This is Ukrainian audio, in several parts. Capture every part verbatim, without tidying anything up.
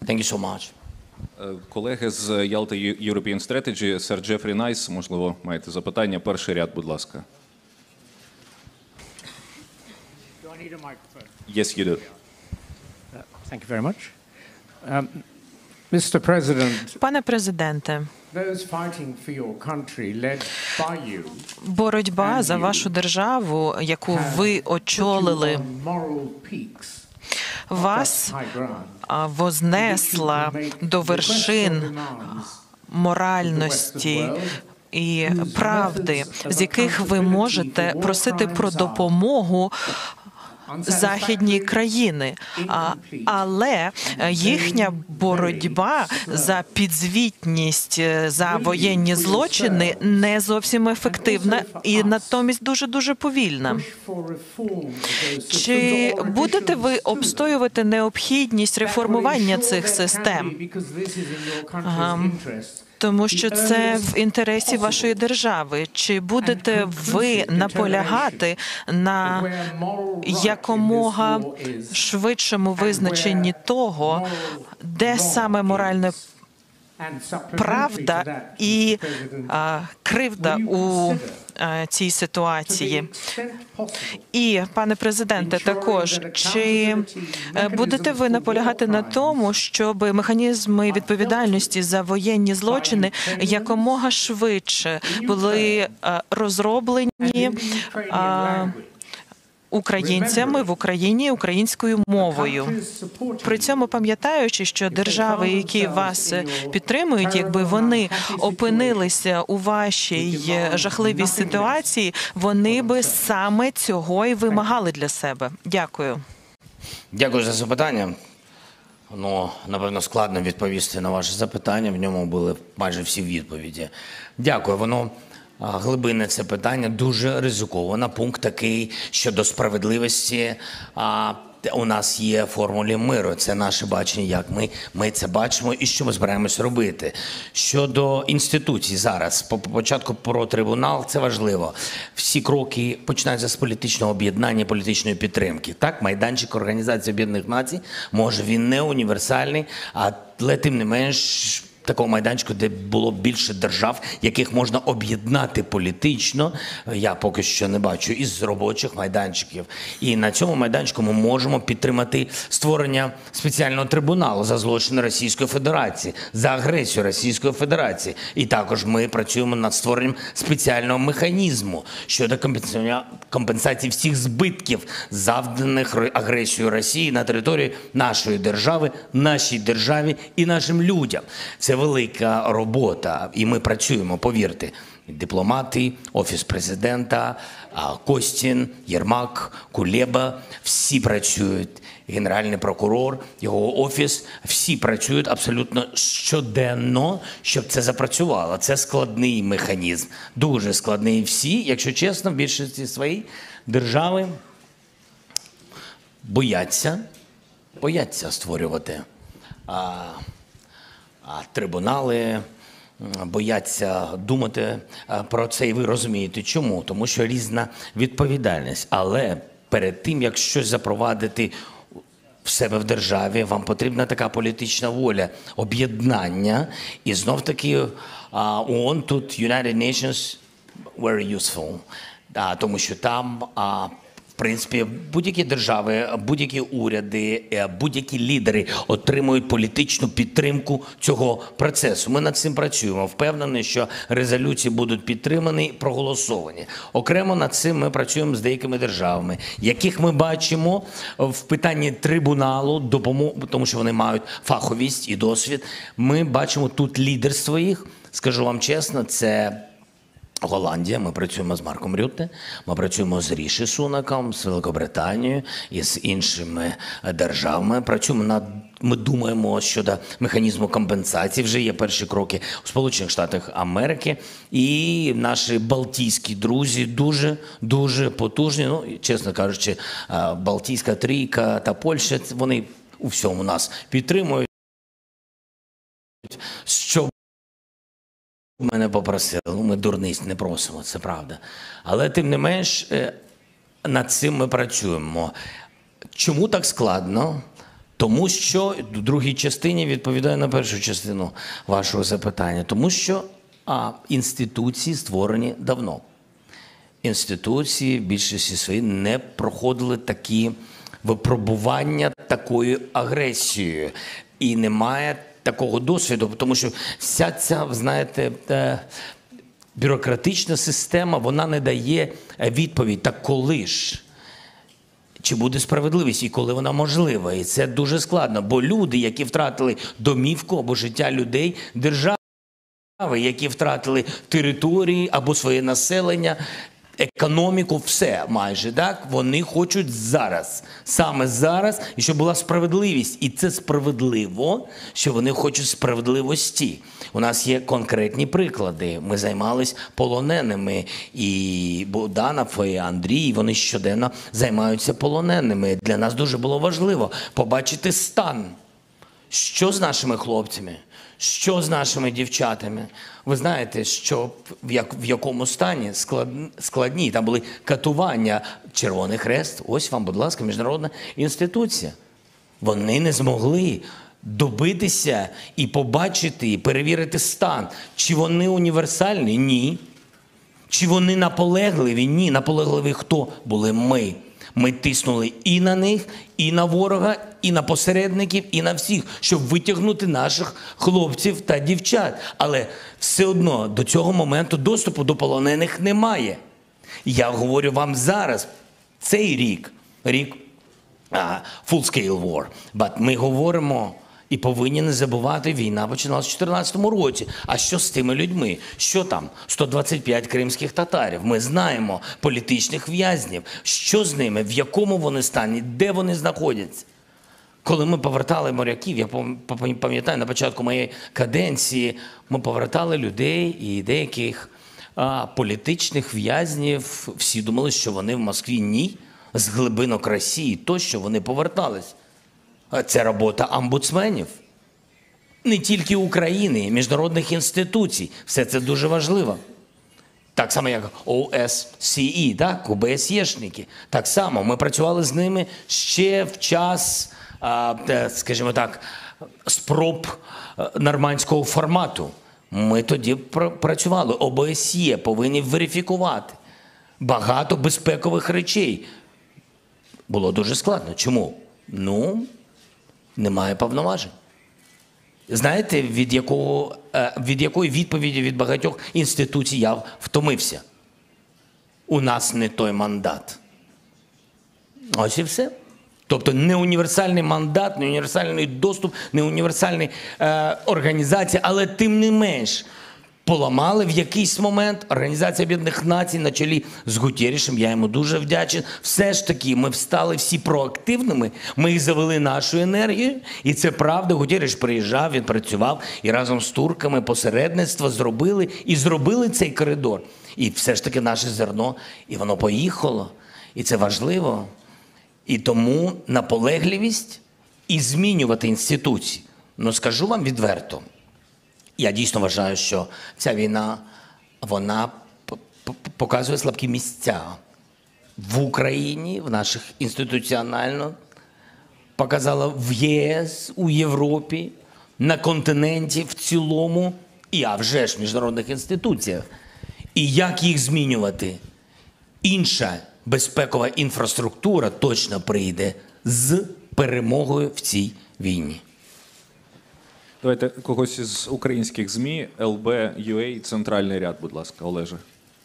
Thank you so much. Колеги з Yalta European Strategy, сер Джефрі Найс, можливо, маєте запитання. Перший ряд, будь ласка. Do I need a microphone? Yes, you do. Thank you very much. Um, Mister President, Пане президенте, those fighting for your country led by you боротьба за вашу державу, яку ви очолили, on moral peaks, вас high ground, а, вознесла до вершин моральності і правди, з яких ви можете просити про допомогу західні країни, а, але їхня боротьба за підзвітність за воєнні злочини не зовсім ефективна і натомість дуже-дуже повільна. Чи будете ви обстоювати необхідність реформування цих систем? Тому що це в інтересі вашої держави. Чи будете ви наполягати на якомога швидшому визначенні того, де саме моральна правда і а, кривда у а, цій ситуації? І, пане президенте, також, чи будете ви наполягати на тому, щоб механізми відповідальності за воєнні злочини якомога швидше були а, розроблені а, українцями в Україні українською мовою? При цьому пам'ятаючи, що держави, які вас підтримують, якби вони опинилися у вашій жахливій ситуації, вони би саме цього і вимагали для себе. Дякую. Дякую за запитання. Ну, напевно, складно відповісти на ваше запитання. В ньому були майже всі відповіді. Дякую. Воно глибинне це питання, дуже ризиковано. Пункт такий щодо справедливості. А, у нас є формулі миру. Це наше бачення, як ми, ми це бачимо і що ми збираємось робити. Щодо інституцій зараз, по початку про трибунал, це важливо. Всі кроки починаються з політичного об'єднання, політичної підтримки. Так, майданчик Організації Об'єднаних Націй, може він не універсальний, але тим не менш такого майданчику, де було більше держав, яких можна об'єднати політично, я поки що не бачу, із робочих майданчиків. І на цьому майданчику ми можемо підтримати створення спеціального трибуналу за злочини Російської Федерації, за агресію Російської Федерації. І також ми працюємо над створенням спеціального механізму щодо компенсації всіх збитків, завданих агресією Росії на території нашої держави, нашій державі і нашим людям. Це велика робота, і ми працюємо, повірте. Дипломати, Офіс президента, Костін, Єрмак, Кулеба, всі працюють. Генеральний прокурор, його офіс, всі працюють абсолютно щоденно, щоб це запрацювало. Це складний механізм, дуже складний. Всі, якщо чесно, в більшості своїй держави бояться, бояться створювати а, а, трибунали, бояться думати про це, і ви розумієте, чому? Тому що різна відповідальність. Але перед тим, як щось запровадити в себе в державі, вам потрібна така політична воля, об'єднання. І знов-таки ООН тут, United Nations, very useful. Тому що там, в принципі, будь-які держави, будь-які уряди, будь-які лідери отримують політичну підтримку цього процесу. Ми над цим працюємо. Впевнений, що резолюції будуть підтримані, проголосовані. Окремо над цим ми працюємо з деякими державами, яких ми бачимо в питанні трибуналу, допомогу, тому що вони мають фаховість і досвід. Ми бачимо тут лідерство їх. Скажу вам чесно, це Голландія, ми працюємо з Марком Рютте, ми працюємо з Ріші Сунаком, з Великобританією і з іншими державами. Працюємо над, ми думаємо щодо механізму компенсації, вже є перші кроки у Сполучених Штатах Америки. І наші балтійські друзі дуже, дуже потужні. Ну, чесно кажучи, Балтійська трійка та Польща, вони у всьому нас підтримують. Що мене попросили, ну, ми дурниць не просимо, це правда. Але тим не менш, над цим ми працюємо. Чому так складно? Тому що в другій частині відповідаю на першу частину вашого запитання. Тому що а, інституції створені давно. Інституції в більшості своїй не проходили такі випробування такою агресією. І немає такого досвіду, тому що вся ця, знаєте, е, бюрократична система, вона не дає відповідь. Так коли ж? Чи буде справедливість і коли вона можлива? І це дуже складно, бо люди, які втратили домівку або життя людей, держави, які втратили території або своє населення, економіку, все майже, так? Вони хочуть зараз, саме зараз, і щоб була справедливість. І це справедливо, що вони хочуть справедливості. У нас є конкретні приклади. Ми займались полоненими, і Богданов, і Андрій, вони щоденно займаються полоненими. Для нас дуже було важливо побачити стан. Що з нашими хлопцями? Що з нашими дівчатами? Ви знаєте, що в, як, в якому стані склад, складні. Там були катування, Червоний Хрест. Ось вам, будь ласка, міжнародна інституція. Вони не змогли добитися і побачити, і перевірити стан. Чи вони універсальні? Ні. Чи вони наполегливі? Ні. Наполегливі хто? Були ми. Ми тиснули і на них, і на ворога, і на посередників, і на всіх, щоб витягнути наших хлопців та дівчат. Але все одно до цього моменту доступу до полонених немає. Я говорю вам зараз, цей рік, рік uh, full-scale war, but ми говоримо і повинні не забувати, війна починалася в чотирнадцятому році. А що з тими людьми? Що там? сто двадцять п'ять кримських татарів. Ми знаємо політичних в'язнів. Що з ними? В якому вони стані? Де вони знаходяться? Коли ми повертали моряків, я пам'ятаю, на початку моєї каденції, ми повертали людей і деяких а, політичних в'язнів. Всі думали, що вони в Москві. Ні. З глибинок Росії тощо вони повертались. Це робота омбудсменів. Не тільки України, міжнародних інституцій. Все це дуже важливо. Так само, як о ес це і, так, ОБСЄшники. Так само ми працювали з ними ще в час, скажімо так, спроб нормандського формату. Ми тоді працювали. ОБСЄ повинні верифікувати багато безпекових речей. Було дуже складно. Чому? Ну, немає повноважень. Знаєте, від, якого, від якої відповіді від багатьох інституцій я втомився? У нас не той мандат. Ось і все. Тобто не універсальний мандат, не універсальний доступ, не універсальна е, організація, але тим не менш поламали в якийсь момент Організація Об'єднаних Націй на чолі з Гутєрішем, я йому дуже вдячний. Все ж таки, ми встали всі проактивними, ми їх завели нашу енергію, і це правда, Гутєріш приїжджав, він працював, і разом з турками посередництво зробили, і зробили цей коридор. І все ж таки наше зерно, і воно поїхало, і це важливо. І тому наполегливість і змінювати інституції. Ну, скажу вам відверто, я дійсно вважаю, що ця війна, вона показує слабкі місця в Україні, в наших інституціонально, показала в ЄС, у Європі, на континенті в цілому, і а вже ж в міжнародних інституціях. І як їх змінювати? Інша безпекова інфраструктура точно прийде з перемогою в цій війні. Давайте когось із українських ЗМІ, ел бе ю ей, центральний ряд, будь ласка, Олеже.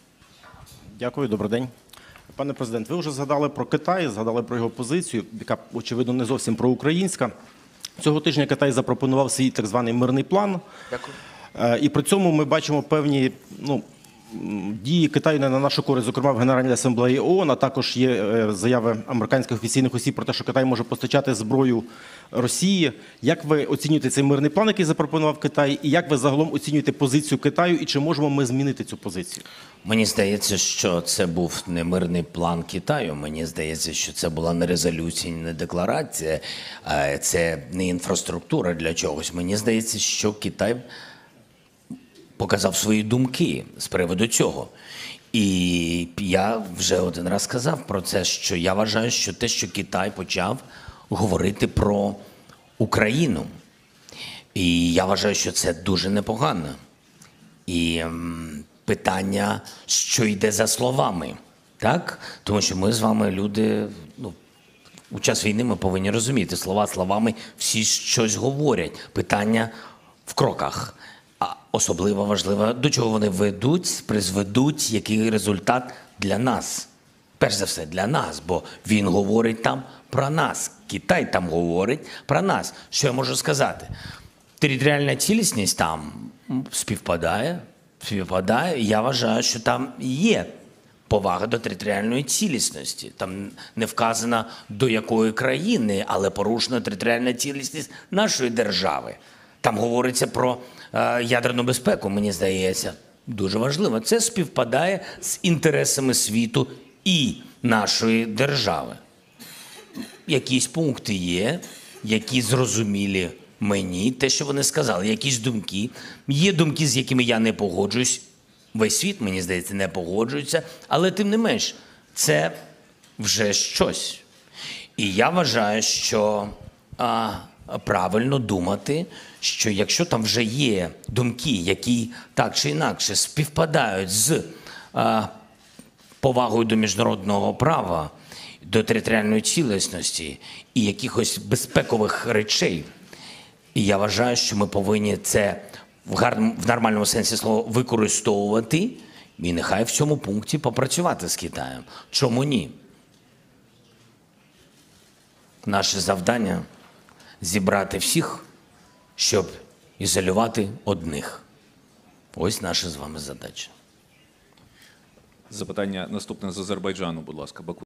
Дякую, добрий день. Пане президент, ви вже згадали про Китай, згадали про його позицію, яка, очевидно, не зовсім проукраїнська. Цього тижня Китай запропонував свій так званий мирний план. Дякую. І при цьому ми бачимо певні, ну, дії Китаю не на нашу користь, зокрема в Генеральній асамблеї ООН, а також є заяви американських офіційних осіб про те, що Китай може постачати зброю Росії. Як ви оцінюєте цей мирний план, який запропонував Китай, і як ви загалом оцінюєте позицію Китаю, і чи можемо ми змінити цю позицію? Мені здається, що це був не мирний план Китаю. Мені здається, що це була не резолюція, не декларація, це не інфраструктура для чогось. Мені здається, що Китай показав свої думки з приводу цього. І я вже один раз сказав про це, що я вважаю, що те, що Китай почав говорити про Україну. І я вважаю, що це дуже непогано. І м, питання, що йде за словами, так? Тому що ми з вами люди, ну, у час війни ми повинні розуміти, слова словами всі щось говорять. Питання в кроках. А особливо важливо, до чого вони ведуть, призведуть, який результат для нас. Перш за все, для нас, бо він говорить там про нас. Китай там говорить про нас. Що я можу сказати? Територіальна цілісність там співпадає, співпадає. Я вважаю, що там є повага до територіальної цілісності. Там не вказано, до якої країни, але порушена територіальна цілісність нашої держави. Там говориться про е, ядерну безпеку, мені здається. Дуже важливо. Це співпадає з інтересами світу і нашої держави. Якісь пункти є, які зрозумілі мені, те, що вони сказали, якісь думки. Є думки, з якими я не погоджуюсь. Весь світ, мені здається, не погоджується, але тим не менш, це вже щось. І я вважаю, що а, правильно думати, що якщо там вже є думки, які так чи інакше співпадають з а, повагою до міжнародного права, до територіальної цілісності і якихось безпекових речей, і я вважаю, що ми повинні це в гарному, в нормальному сенсі слова використовувати і нехай в цьому пункті попрацювати з Китаєм. Чому ні? Наше завдання – зібрати всіх, щоб ізолювати одних. Ось наша з вами задача. Запитання наступне з Азербайджану, будь ласка, Баку.